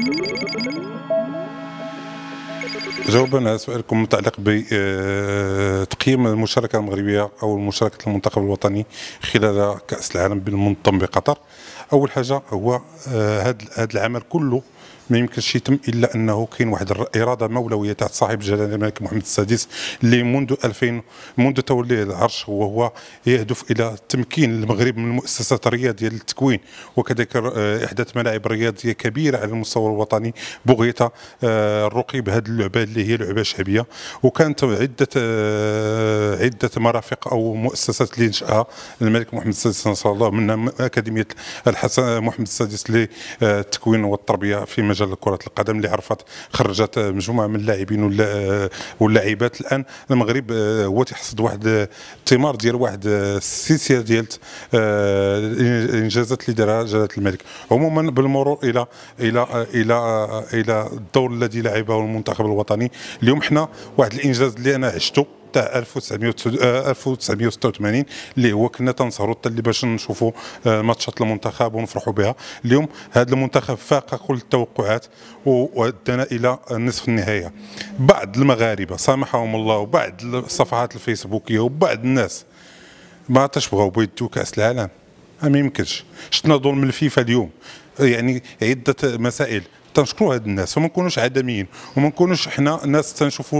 جوابا على سؤالكم المتعلق بتقييم المشاركة المغربية أو مشاركة المنتخب الوطني خلال كأس العالم بالمنظم بقطر. أول حاجة هو هذا العمل كله ما يمكنش يتم الا انه كاين واحد الاراده مولويه تحت صاحب الجلاله الملك محمد السادس اللي منذ توليه العرش وهو يهدف الى تمكين المغرب من المؤسسات الرياضيه للتكوين وكذلك احداث ملاعب رياضيه كبيره على المستوى الوطني بغيه الرقي بهذه اللعبه اللي هي لعبه شعبيه. وكانت عده مرافق او مؤسسات اللي انشاها الملك محمد السادس نصر الله، منها اكاديميه الحسن محمد السادس للتكوين والتربيه في مجال كرة القدم اللي خرجت مجموعة من اللاعبين واللاعبات. الآن المغرب هو تيحصد واحد الثمار ديال واحد السلسلة ديال الإنجازات اللي دارها جلالة الملك. عموما بالمرور إلى الدور الذي لعبه المنتخب الوطني اليوم، حنا واحد الإنجاز اللي أنا عشته تاع 1986 اللي هو كنا تنسهروا حتى اللي باش نشوفوا ماتشات المنتخب ونفرحوا بها. اليوم هذا المنتخب فاق كل التوقعات ودنا الى نصف النهايه. بعض المغاربه سامحهم الله وبعض الصفحات الفيسبوكيه وبعض الناس ما تشبغوا بيدو كاس العالم، ما يمكنش. شفنا ظلم الفيفا اليوم، يعني عده مسائل. تنشكروا هاد الناس وما نكونوش عدميين وما نكونوش حنا ناس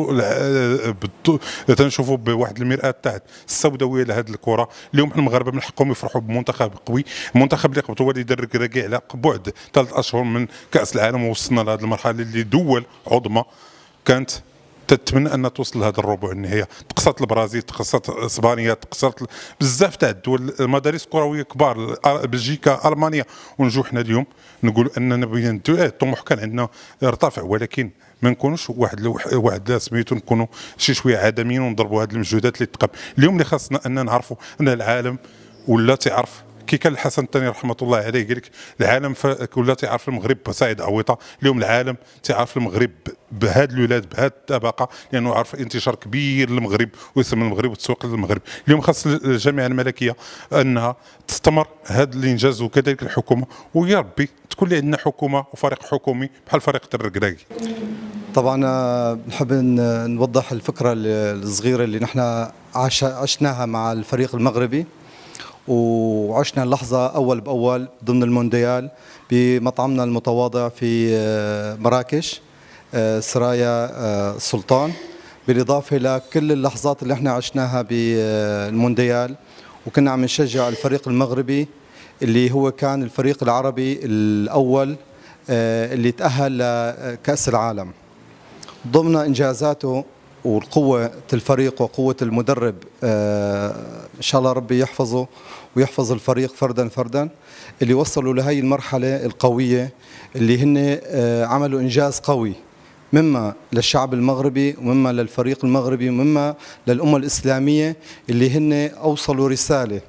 تنشوفوا بواحد المرآة تاع السوداويه لهاد الكره. اليوم حنا المغاربه من حقهم يفرحوا بمنتخب قوي، المنتخب اللي قبته هو اللي دار كراكي على بعد 3 اشهر من كاس العالم، ووصلنا لهذه المرحله اللي دول عظمى كانت تتمنى ان توصل لهذا الربع النهائي. تقصت البرازيل، تقصت اسبانيا، تقصت بزاف تاع الدول، مدارس كرويه كبار، بلجيكا، المانيا. ونجوا حنا اليوم نقول اننا بغينا الطموح كان عندنا يرتفع، ولكن ما نكونوش واحد سميتو نكونوا شي شويه عدميين ونضربوا هذه المجهودات اللي تقام. اليوم اللي خاصنا ان نعرفوا ان العالم ولا تعرف كي كان الحسن الثاني رحمه الله عليه قال لك العالم ولا تعرف المغرب بسعيد عويطه. اليوم العالم تعرف المغرب بهذا الولاد بهذه الطبقه، لانه عرف انتشار كبير للمغرب واسم المغرب والتسويق للمغرب. اليوم خاص الجامعه الملكيه انها تستمر هذا الانجاز وكذلك الحكومه، ويا ربي تكون لي عندنا حكومه وفريق حكومي بحال فريق الركراكي. طبعا نحب نوضح الفكره الصغيره اللي نحن عشناها مع الفريق المغربي، وعشنا اللحظة أول بأول ضمن المونديال بمطعمنا المتواضع في مراكش سرايا سلطان، بالإضافة لكل اللحظات اللي احنا عشناها بالمونديال. وكنا عم نشجع الفريق المغربي اللي هو كان الفريق العربي الأول اللي تأهل لكأس العالم. ضمن إنجازاته والقوة الفريق وقوة المدرب إن شاء الله ربي يحفظه ويحفظ الفريق فردا فردا، اللي وصلوا لهي المرحلة القوية اللي هن عملوا إنجاز قوي، مما للشعب المغربي ومما للفريق المغربي ومما للأمة الإسلامية، اللي هن أوصلوا رسالة.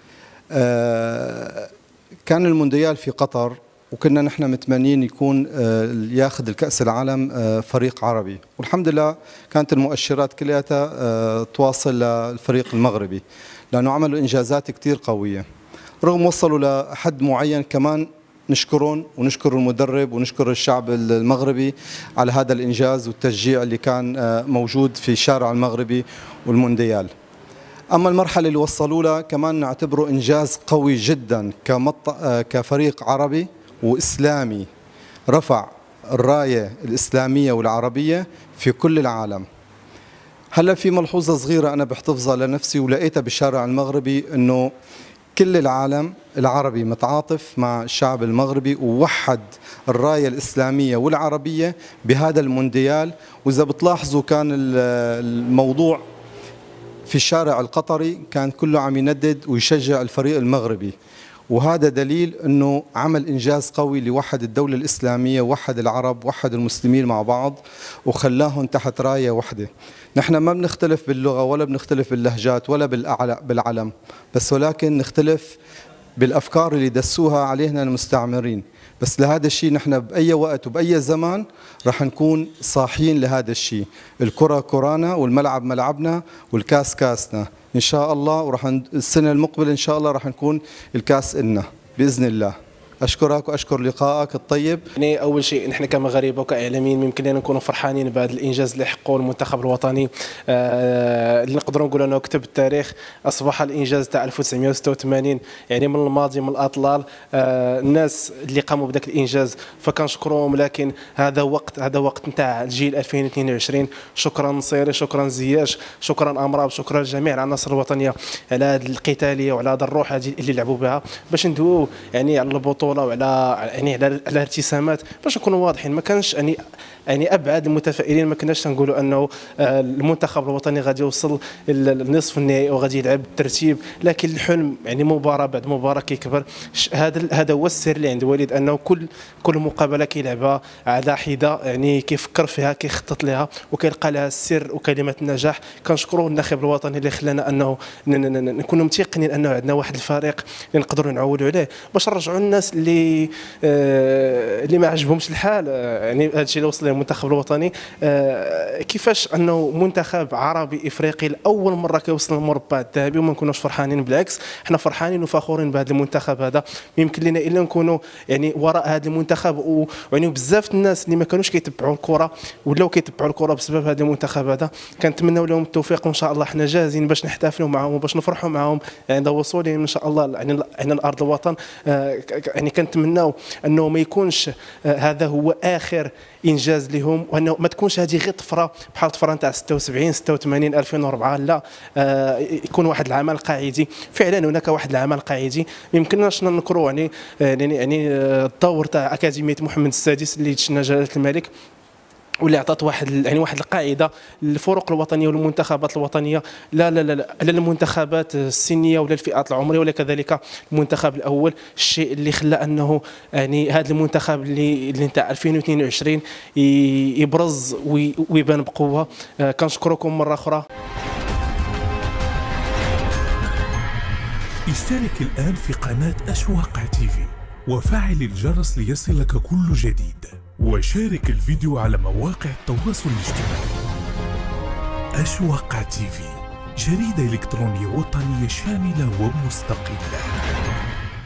كان المونديال في قطر وكنا نحن متمنين يكون ياخذ الكأس العالم فريق عربي، والحمد لله كانت المؤشرات كلها تواصل للفريق المغربي لأنه عملوا إنجازات كتير قوية. رغم وصلوا لحد معين كمان نشكرهم ونشكر المدرب ونشكر الشعب المغربي على هذا الإنجاز والتشجيع اللي كان موجود في الشارع المغربي والمونديال. أما المرحلة اللي وصلوا لها كمان نعتبره إنجاز قوي جدا كفريق عربي وإسلامي رفع الراية الإسلامية والعربية في كل العالم. هلا في ملحوظة صغيرة أنا بحتفظها لنفسي ولقيتها بالشارع المغربي، إنه كل العالم العربي متعاطف مع الشعب المغربي ووحد الراية الإسلامية والعربية بهذا المونديال. وإذا بتلاحظوا كان الموضوع في الشارع القطري كان كله عم يندد ويشجع الفريق المغربي، وهذا دليل أنه عمل إنجاز قوي لوحد الدولة الإسلامية، وحد العرب، وحد المسلمين مع بعض وخلاهم تحت راية واحدة. نحن ما بنختلف باللغة ولا بنختلف باللهجات ولا بالعلم، بس ولكن نختلف بالأفكار اللي دسوها علينا المستعمرين. بس لهذا الشيء نحن بأي وقت وبأي زمان رح نكون صاحيين لهذا الشيء. الكرة كرانا والملعب ملعبنا والكاس كاسنا إن شاء الله، السنة المقبلة إن شاء الله رح نكون الكاس إلنا بإذن الله. أشكرك وأشكر لقائك الطيب. يعني أول شيء نحن كمغاربة وكإعلاميين يمكن لنا نكونوا فرحانين بهذا الإنجاز اللي حققه المنتخب الوطني، اللي نقدروا نقولوا أنه كتب التاريخ. أصبح الإنجاز تاع 1986 يعني من الماضي، من الأطلال. الناس اللي قاموا بذاك الإنجاز فكنشكروهم، لكن هذا وقت نتاع الجيل 2022. شكرا نصيري، شكرا زياش، شكرا أمراض، شكرا لجميع العناصر الوطنية على هذه القتالية وعلى هذا الروح اللي لعبوا بها باش ندويو يعني على البطولة وعلى يعني على الارتسامات. باش نكونوا واضحين، ما كانش يعني ابعد المتفائلين ما كناش نقولوا انه المنتخب الوطني غادي يوصل للنصف النهائي وغادي يلعب بالترتيب، لكن الحلم يعني مباراه بعد مباراه كيكبر. هذا هو السر اللي عند وليد، انه كل مقابله كيلعبها على حده، يعني كيفكر فيها، كيخطط لها وكيلقى لها السر وكلمه النجاح. كنشكروا الناخب الوطني اللي خلانا انه نكونوا متيقنين انه عندنا واحد الفريق اللي نقدروا نعولوا عليه باش نرجعوا الناس اللي ما عجبهمش الحال. يعني هذا الشيء اللي وصل المنتخب الوطني، كيفاش انه منتخب عربي افريقي لاول مره كيوصل للمربع الذهبي وما نكونوش فرحانين. بالعكس، حنا فرحانين وفخورين بهذا المنتخب هذا. يمكن لنا الا نكونوا يعني وراء هذا المنتخب، ويعني بزاف الناس اللي ما كانوش كيتبعوا الكره ولاو كيتبعوا الكره بسبب هذا المنتخب هذا. كنتمنوا لهم التوفيق، وان شاء الله حنا جاهزين باش نحتفلوا معهم وباش نفرحوا معهم عند وصولهم ان شاء الله يعني الارض الوطن. يعني كنتمناو انه ما يكونش هذا هو اخر انجاز لهم، وانه ما تكونش هذه غير طفره بحال الطفره نتاع 76 86 2004. لا، يكون واحد العمل قاعدي. فعلا هناك واحد العمل قاعدي ما يمكنناش ننكروا. يعني الدور تاع اكاديميه محمد السادس اللي تشنا جلاله الملك، واللي عطات واحد القاعده للفرق الوطنيه والمنتخبات الوطنيه، لا المنتخبات السنيه ولا الفئات العمريه ولا كذلك المنتخب الاول. الشيء اللي خلى انه يعني هذا المنتخب اللي نتاع 2022 يبرز ويبان بقوه. كنشكركم مره اخرى. اشترك الآن في قناة أشواق تيفي وفعل الجرس ليصلك كل جديد، وشارك الفيديو على مواقع التواصل الاجتماعي. أشواق تيفي، جريدة إلكترونية وطنية شاملة ومستقلة.